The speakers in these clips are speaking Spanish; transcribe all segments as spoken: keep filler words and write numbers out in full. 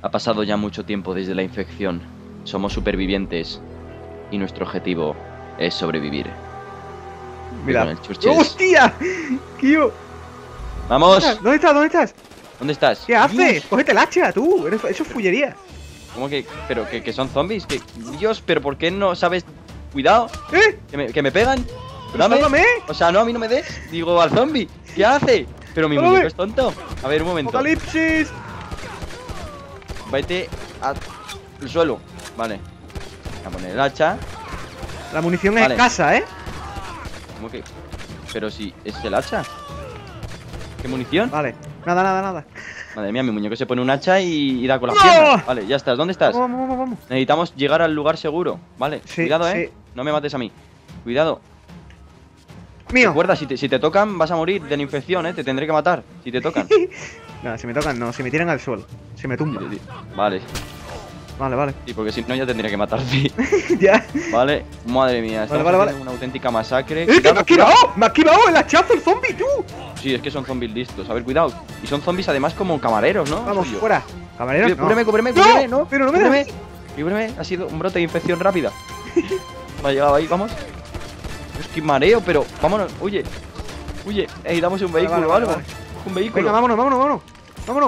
Ha pasado ya mucho tiempo desde la infección. Somos supervivientes y nuestro objetivo es sobrevivir. Mira. Con el Churches. ¡Hostia! ¡Tío! ¡Vamos! ¿Dónde estás? ¿Dónde estás? ¿Dónde estás? ¿Qué haces? Dios. Cógete el hacha, tú. Eres- Eso es fullería. ¿Cómo que? ¿Pero que, que son zombies? ¿Que, Dios, pero ¿por qué no sabes? Cuidado, ¿Eh? que me, que me pegan. Pero Dame. sálvame. O sea, no, a mí no me des. Digo, al zombie. ¿Qué hace? Pero mi Sálvame. muñeco es tonto. A ver, un momento. ¡Apocalipsis! Vete al suelo. Vale. Voy a poner el hacha. La munición Vale. es escasa, ¿eh? ¿Cómo que? Pero si es el hacha. ¿Qué munición? Vale. Nada, nada, nada. Madre mía, mi muñeco se pone un hacha y, y da con la ¡No! pierna. Vale, ya estás. ¿Dónde estás? Vamos, vamos, vamos, vamos. Necesitamos llegar al lugar seguro. Vale, Sí, cuidado, eh. sí. No me mates a mí. Cuidado. Mío. Recuerda, si te, si te tocan, vas a morir de la infección, eh. Te tendré que matar. Si te tocan. No, si me tocan, no. Si me tiran al suelo. Si me tumban. Vale. Vale, vale. Sí, porque si no ya tendría que matarte. Ya. Vale, madre mía, estamos vale, vale. haciendo una auténtica masacre. ¡Eh, que me has esquivado! ¡Me ha esquivado el hachazo el zombie, tú! Sí, es que son zombies listos. A ver, cuidado. Y son zombies además como camareros, ¿no? Vamos, Soy yo. fuera. Camarero, Cubre- no. Cúbreme, cúbreme, ¡No! cúbreme, no. Pero no me cúbreme. das. Cúbreme, ha sido un brote de infección rápida. Me ha llegado ahí, vamos. Es que mareo, pero vámonos, huye. Huye, ey, damos un Vale, vehículo o vale, algo. vale, Un vehículo. Venga, vámonos, vámonos, vámonos. Vámonos.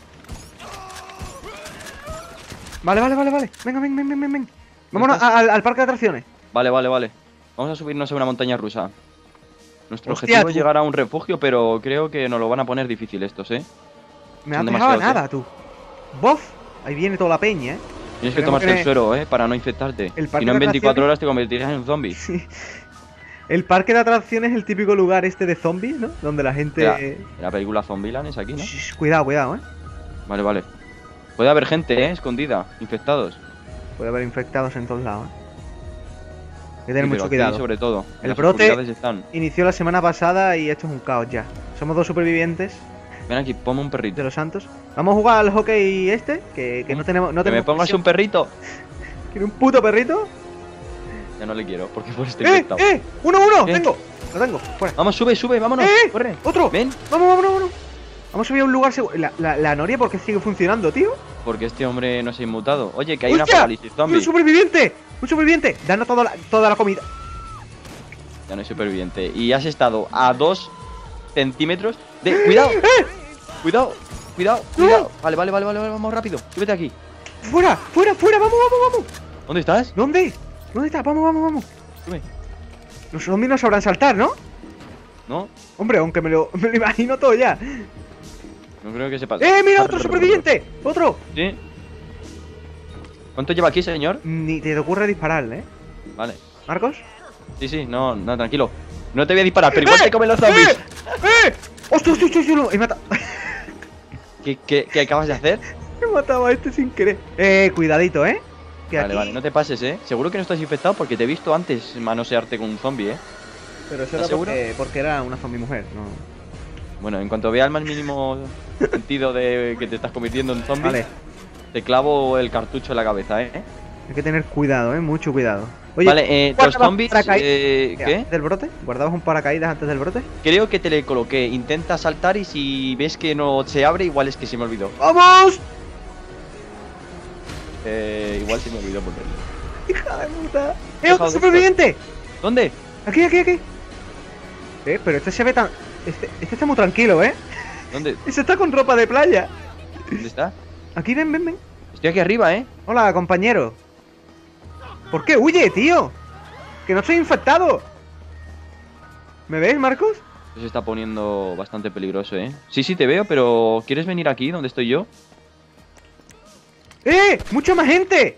Vale, vale, vale, vale. Venga, ven, ven, ven, ven, ven. Vámonos estás? a- al, al parque de atracciones. Vale, vale, vale. Vamos a subirnos a una montaña rusa. Nuestro Hostia, objetivo tú. es llegar a un refugio, pero creo que nos lo van a poner difícil estos, ¿eh? Me Son has dejado a demasiados, nada, tú. Bof. Ahí viene toda la peña, ¿eh? Tienes que Tenemos tomarte que- el suero, ¿eh? Para no infectarte. El Si parque no, en de veinticuatro atracciones- horas te convertirás en un zombie. Sí. El parque de atracciones es el típico lugar este de zombies, ¿no? Donde la gente... Mira, la película Zombieland es aquí, ¿no? Shh, cuidado, cuidado, ¿eh? Vale, vale. Puede haber gente, ¿eh? Escondida, infectados. Puede haber infectados en todos lados, ¿eh? Hay que tener Sí, pero mucho aquí cuidado. sobre todo. El Las brote- oscuridades están. Inició la semana pasada y esto es un caos ya. Somos dos supervivientes Ven aquí, ponme un de perrito. los santos. Vamos a jugar al hockey este, que, que no tenemos... No Que me tenemos pongas presión. un perrito. ¿Quiere un puto perrito? Ya no le quiero, porque por este ¡Eh! infectado. ¡Eh! ¡Uno, uno! ¿Qué? ¡Tengo! Lo tengo, fuera. Vamos, sube, sube, vámonos. ¡Eh! Corre. ¡Otro! Ven, ¡Vamos, vámonos, vámonos! Vamos a subir a un lugar seguro. La, la, la noria, ¿por qué sigue funcionando, tío? porque este hombre no se ha inmutado. Oye, que hay una ¡Hostia! apocalipsis zombie. ¡Un superviviente! ¡Un superviviente! Danos toda la, toda la comida. Ya no hay superviviente. Y has estado a dos centímetros de. ¡Cuidado! ¡Eh! ¡Cuidado! ¡Cuidado! No. ¡Cuidado! Vale, vale, vale, vale, vale, vamos rápido. Súbete aquí. ¡Fuera! ¡Fuera! ¡Fuera! ¡Vamos, vamos, vamos! ¿Dónde estás? ¿Dónde? ¿Dónde está? Vamos, vamos, vamos. Sube. Los zombies no sabrán saltar, ¿no? ¿No? Hombre, aunque me lo, me lo imagino todo ya. No creo que se pase. ¡Eh, mira, otro superviviente! ¡Otro! ¿Sí? ¿Cuánto lleva aquí, señor? Ni te ocurre dispararle, ¿eh? Vale. ¿Marcos? Sí, sí, no, no, tranquilo. No te voy a disparar, pero igual te comen los zombies. ¡Eh! ¡Eh! ¡Hostia, hostia, hostia! hostia, no! He matado... ¿Qué, qué, qué acabas de hacer? He matado a este sin querer. Eh, cuidadito, ¿eh? Que Vale, aquí... vale, no te pases, eh. Seguro que no estás infectado porque te he visto antes manosearte con un zombie, eh. Pero eso ¿Estás era seguro? porque, porque era una zombie mujer, no... Bueno, en cuanto vea el más mínimo sentido de que te estás convirtiendo en zombie, Vale, te clavo el cartucho en la cabeza, eh. hay que tener cuidado, ¿eh? Mucho cuidado. Oye, Vale, eh, los guardabas zombies, paracaídas eh, antes ¿qué? del brote? ¿Guardabas un paracaídas antes del brote? Creo que te le coloqué. Intenta saltar y si ves que no se abre, igual es que se me olvidó. ¡Vamos! Eh, igual se me olvidó ponerlo. ¡Hija de puta! ¡Eh, Deja otro de superviviente! ¿Dónde? Aquí, aquí, aquí. Eh, pero este se ve tan... Este, este está muy tranquilo, ¿eh? ¿Dónde? Ese está con ropa de playa. ¿Dónde está? Aquí, ven, ven, ven. Estoy aquí arriba, eh. Hola, compañero. ¿Por qué huye, tío? Que no estoy infectado. ¿Me ves, Marcos? Esto se está poniendo bastante peligroso, eh. Sí, sí, te veo, pero ¿quieres venir aquí donde estoy yo? ¡Eh! ¡Mucha más gente!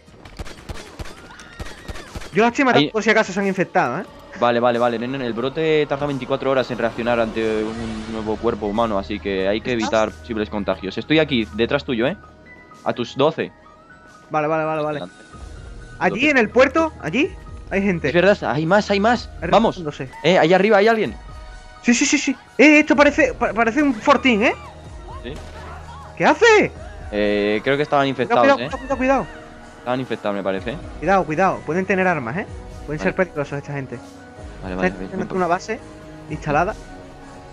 Yo las he matado Ahí- por si acaso se han infectado, ¿eh? Vale, vale, vale. Nene, el brote tarda veinticuatro horas en reaccionar ante un nuevo cuerpo humano, así que hay que evitar posibles contagios. Estoy aquí, detrás tuyo, eh. A tus doce. Vale, vale, vale, vale. Delante. Allí en el puerto, allí, hay gente. Es verdad, hay más, hay más. Vamos. No sé. Eh, ahí arriba hay alguien. Sí, sí, sí, sí. Eh, esto parece, pa- parece un fortín, ¿eh? Sí. ¿Qué hace? Eh, creo que estaban Cuidado, infectados, cuidado, eh. cuidado, cuidado. Estaban infectados, me parece. eh. Cuidado, cuidado. Pueden tener armas, ¿eh? Pueden ser Vale. peligrosos esta gente. Vale, vale, Esta gente vale. tiene una base instalada.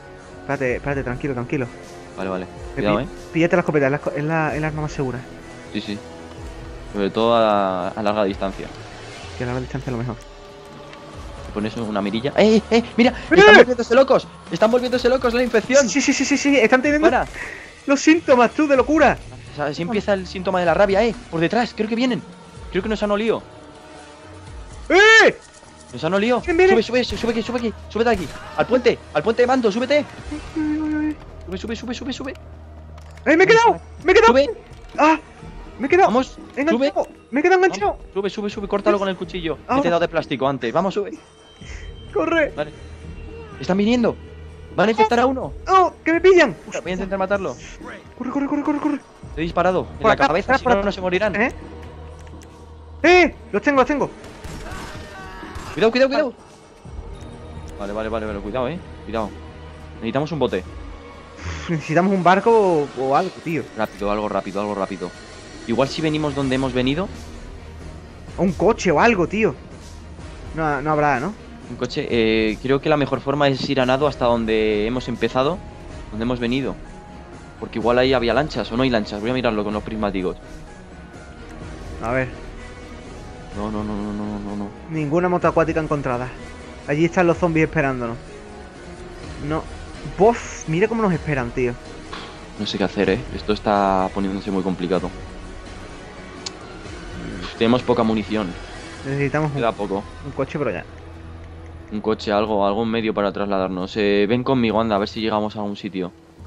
Espérate, espérate, tranquilo, tranquilo. Vale, vale. Eh, Cuidado, pi- eh. Píllate la escopeta, es la, esco- es la, es la arma más segura. Sí, sí. Sobre todo a, a larga distancia. Que a larga distancia es lo mejor. Te pones una mirilla. ¡Eh, eh! ¡Mira! ¡Eh! ¡Están volviéndose locos! ¡Están volviéndose locos la infección! Sí, sí, sí, sí, sí. Están teniendo ¡Para! los síntomas, tú, de locura. O sea, así empieza el síntoma de la rabia, ¿eh? Por detrás, creo que vienen. Creo que nos han olido. ¡Eh! Nos han olido. Vienen, vienen. Sube, sube, sube aquí, sube aquí. Súbete aquí. Al puente, al puente de mando, súbete. Sube, sube, sube, sube, sube. ¡Eh, me he quedado! ¡Me he quedado! Sube. ¡Ah! Me he quedado. Vamos, Enganchado. Me he quedado enganchado. Vamos, sube, sube, sube, córtalo con el cuchillo. Ahora. Que te he dado de plástico antes. Vamos, sube. ¡Corre! Vale. Están viniendo. Van a infectar a uno. ¡Oh! ¡Que me pillan! Voy a intentar matarlo. ¡Corre, corre, corre, corre, corre! Te he disparado en Por la acá, cabeza, por si acá, no, no se morirán. ¿Eh? ¡Eh! ¡Los tengo, los tengo! Cuidado, cuidado, cuidado. Vale, vale, vale, vale, cuidado, eh. Cuidado. Necesitamos un bote. Uf, necesitamos un barco o, o algo, tío. Rápido, algo rápido, algo rápido. Igual si venimos donde hemos venido, O un coche o algo, tío. No, no habrá, ¿no? un coche, eh, creo que la mejor forma es ir a nado hasta donde hemos empezado, donde hemos venido. Porque igual ahí había lanchas o no hay lanchas. Voy a mirarlo con los prismáticos. A ver. No, no, no, no, no, no, no. Ninguna moto acuática encontrada. Allí están los zombies esperándonos. No. Bof, mira cómo nos esperan, tío. No sé qué hacer, eh. Esto está poniéndose muy complicado. Tenemos poca munición. Necesitamos un, Queda poco. un coche, pero ya. Un coche, algo, algún medio para trasladarnos. Eh, ven conmigo, anda, a ver si llegamos a algún sitio.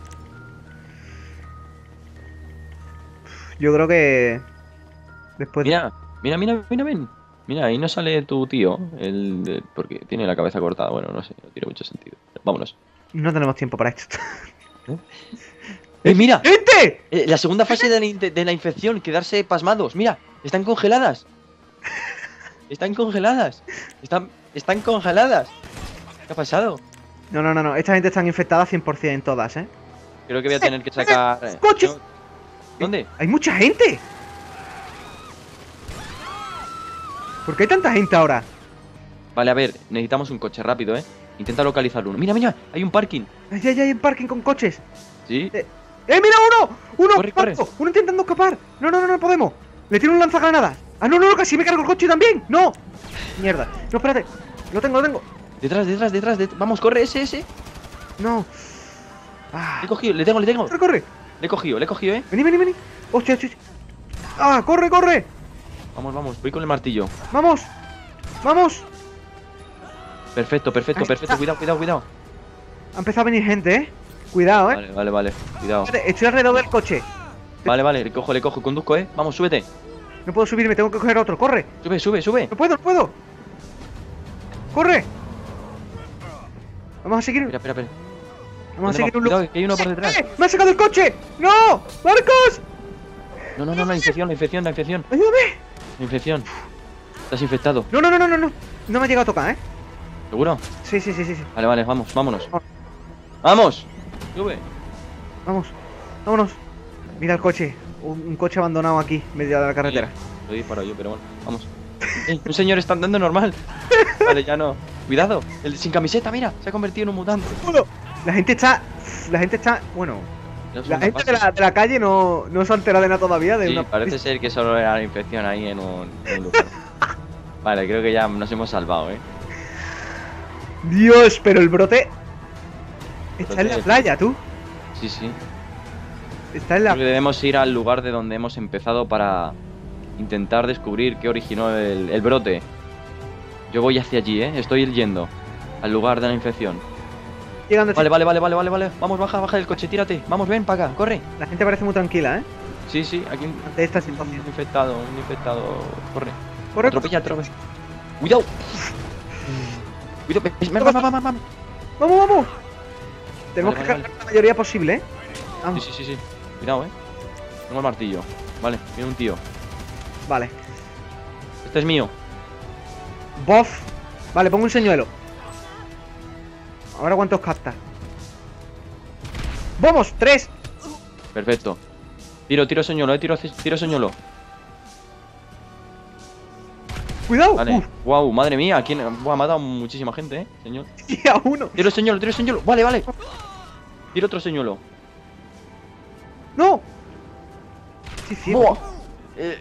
Yo creo que... Después de... Mira, mira, mira, mira, ven. Mira, ahí no sale tu tío. El, de- porque tiene la cabeza cortada. Bueno, no sé, no tiene mucho sentido. Vámonos. No tenemos tiempo para esto. ¡Eh, mira! ¡Gente! Eh, la segunda fase de la, in- de la infección, quedarse pasmados. Mira, están congeladas. Están congeladas. Están, están congeladas. ¿Qué ha pasado? No, no, no, no. Esta gente está infectada cien por cien en todas, ¿eh? Creo que voy a tener que sacar... eh, ¡Coches! no- ¿Dónde? ¡Hay mucha gente! ¿Por qué hay tanta gente ahora? Vale, a ver, necesitamos un coche rápido, ¿eh? Intenta localizar uno. Mira, mira, hay un parking. Ya, ya hay un parking con coches. ¿Sí? ¡Eh, mira uno! ¡Uno! Corre, corre. Marco, ¡uno intentando escapar! No, no, no, no podemos. Le tiro un lanzagranadas. ¡Ah, no, no, no! ¡Casi me cargo el coche también! ¡No! Mierda. No, espérate. Lo tengo, lo tengo. Detrás, detrás, detrás, det- Vamos, corre, ese, ese. No. Ah. Le he cogido, le tengo, le tengo. Corre, corre. Le he cogido, le he cogido, ¿eh? Vení, vení, vení. Hostia, hostia, hostia. ¡Ah, corre, corre! Vamos, vamos, voy con el martillo. ¡Vamos! ¡Vamos! Perfecto, perfecto, Ahí perfecto. está. Cuidado, cuidado, cuidado. Ha empezado a venir gente, ¿eh? Cuidado, ¿eh? Vale, vale, vale. Cuidado. Espérate, estoy alrededor del coche. Vale, vale, le cojo, le cojo. Conduzco, ¿eh? Vamos, súbete. No puedo subirme, tengo que coger otro. ¡Corre! Sube, sube, sube. ¡No puedo, no puedo! ¡Corre! Vamos a seguir. Espera, espera, espera. Vamos a ¿Dónde seguir va? un Cuidado, lugar. que hay uno por detrás. ¡Eh! ¡Me ha sacado el coche! ¡No! ¡Marcos! No, no, no, la infección, la infección, la infección. ¡Ayúdame! La infección. Estás infectado. No, no, no, no, no, no. No me ha llegado a tocar, ¿eh? ¿Seguro? Sí, sí, sí, sí, sí. Vale, vale, vamos, vámonos. ¡Vamos! Sube. Vamos. Vámonos. Mira el coche. Un, un coche abandonado aquí, medio de la carretera. Lo he disparado yo, pero bueno, vamos. ¡Eh! Un señor está andando normal. Vale, ya no. Cuidado, el sin camiseta, mira, se ha convertido en un mutante. La gente está... La gente está... Bueno... Ya es La una gente de fase. la, de la calle no, no se ha enterado de nada todavía. De Sí, una... parece ser que solo era la infección ahí en un, en un lugar. Vale, creo que ya nos hemos salvado, ¿eh? Dios, pero el brote... Está en la Brote. playa, tú. Sí, sí. Está en la... Creo que debemos ir al lugar de donde hemos empezado para intentar descubrir qué originó el, el brote. Yo voy hacia allí, ¿eh? Estoy yendo al lugar de la infección. Llegando... Vale, vale, vale, vale, vale, vale. Vamos, baja, baja del coche, tírate. Vamos, ven, para acá, corre. La gente parece muy tranquila, ¿eh? Sí, sí, aquí un, Ante esta un situación. infectado, un infectado. Corre. Corre. Atropella, atropella. Cuidado. Cuidado, ven, ven, ven, ven, ven, ven. Vamos, vamos. Tenemos Vale, que vale, cargar la mayoría posible, ¿eh? Sí, Vamos. sí, sí, sí. Cuidado, eh. Tengo el martillo. Vale, viene un tío. Vale. Este es mío. Bof. Vale, pongo un señuelo. Ahora cuántos capta. ¡Vamos! ¡Tres! Perfecto. Tiro, tiro señuelo, eh. Tiro, tiro señuelo. ¡Cuidado! Vale. Uf, Wow, madre mía. ¿Quién? Buah, me ha matado muchísima gente, eh. Señor. tía, uno. Tiro señuelo, tiro señuelo. Vale, vale. Tiro otro señuelo. ¡No! Sí, sí. Buah. Eh,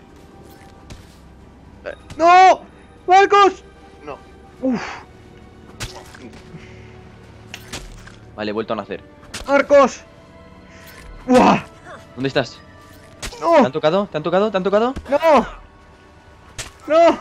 ¡No! ¡Marcos! No. Uf. Vale, he vuelto a nacer. ¡Marcos! ¡Buah! ¿Dónde estás? ¿Te ¡No! han tocado? ¿Te han tocado? ¿Te han tocado? ¡No! ¡No!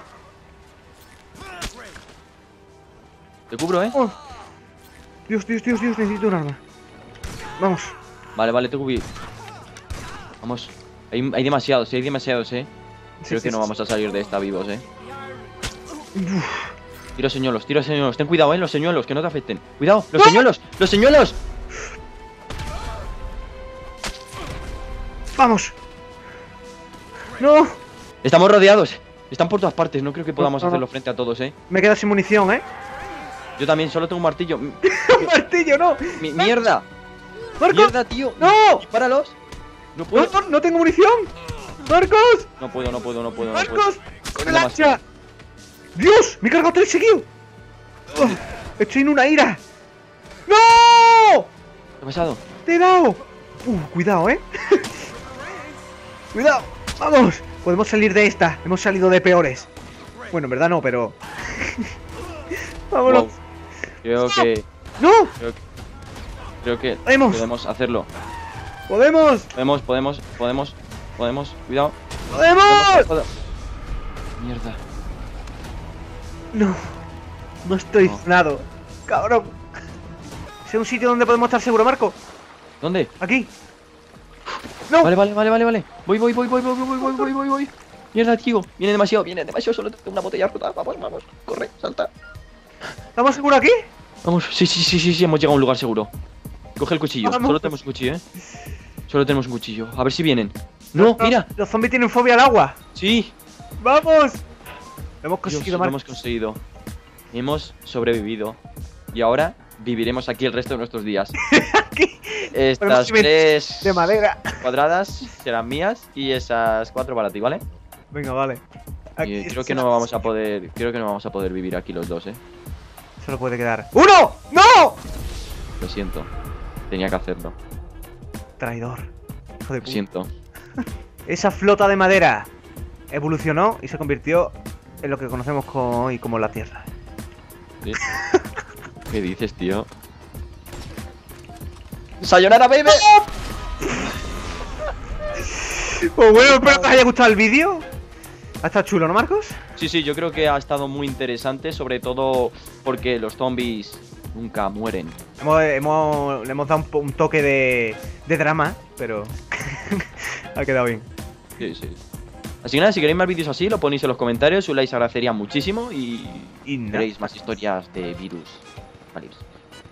Te cubro, ¿eh? Oh. Dios, Dios, Dios, Dios, necesito un arma. Vamos. Vale, vale, te cubrí. Vamos. Hay, hay demasiados, hay demasiados, ¿eh? Sí, Creo sí, que no sí. vamos a salir de esta vivos, ¿eh? Uf. Tiro señuelos, tiro señuelos. Ten cuidado, ¿eh? Los señuelos, que no te afecten. ¡Cuidado! ¡Los señuelos! ¡Los señuelos! ¡Vamos! ¡No! Estamos rodeados. Están por todas partes. No creo que podamos no, no. hacerlo frente a todos, ¿eh? Me quedo sin munición, ¿eh? Yo también solo tengo un martillo. M- ¡Un martillo, no! mi- ¡Mierda! ¡Marcos! ¡Mierda, tío! ¡No! ¡Dispáralos! No puedo. ¡No, no tengo munición! ¡Marcos! No puedo, no puedo, no puedo. No puedo. ¡Marcos! ¡Con el Demasiado. hacha! ¡Dios! ¡Me he cargado tres seguidos! Oh, estoy en una ira. ¡No! ¿Qué ha pasado? ¡Te he dado! Uh, cuidado, ¿eh? ¡Cuidado! ¡Vamos! Podemos salir de esta. Hemos salido de peores. Bueno, en verdad no, pero... ¡Vámonos! Wow. Creo que. ¡No! Creo que. Creo que Podemos. podemos hacerlo. ¡Podemos! Podemos, podemos, podemos, podemos. Cuidado. ¡Podemos! Podemos. Mierda. No. No estoy No. zonado. Cabrón. ¿Es un sitio donde podemos estar seguros, Marco? ¿Dónde? Aquí. No. Vale, vale, vale, vale, vale. Voy, voy, voy, voy, voy, voy, voy, voy, voy, voy. Mierda, tío. Viene demasiado, viene demasiado. Solo tengo una botella rota. Vamos, vamos. Corre, salta. ¿Estamos seguros aquí? Vamos. Sí, sí, sí, sí, sí. Hemos llegado a un lugar seguro. Coge el cuchillo. Vamos. Solo tenemos un cuchillo, ¿eh? Solo tenemos un cuchillo. A ver si vienen. No, mira. Los zombies tienen fobia al agua. Sí. ¡Vamos! Lo hemos Dios, conseguido, lo Marco. hemos conseguido. Hemos sobrevivido. Y ahora viviremos aquí el resto de nuestros días. Aquí. Estas Podemos vivir tres de madera. cuadradas serán mías y esas cuatro para ti, ¿vale? Venga, vale. Y creo que no vamos a poder, creo que no vamos a poder vivir aquí los dos, ¿eh? Solo puede quedar ¡uno! ¡No! Lo siento. Tenía que hacerlo. Traidor. Hijo de Lo puta. siento. Esa flota de madera evolucionó y se convirtió en lo que conocemos como hoy como la Tierra. ¿Sí? ¿Qué dices, tío? ¡Sayonara, baby! Pues bueno, espero que os haya gustado el vídeo. Ha estado chulo, ¿no, Marcos? Sí, sí, yo creo que ha estado muy interesante, sobre todo porque los zombies nunca mueren. Hemos, hemos- le hemos dado un, po- un toque de, de drama, pero ha quedado bien. Sí, sí. Así que nada, si queréis más vídeos así, lo ponéis en los comentarios, un like se agradecería muchísimo y Y nada. veréis más historias de virus. Vale.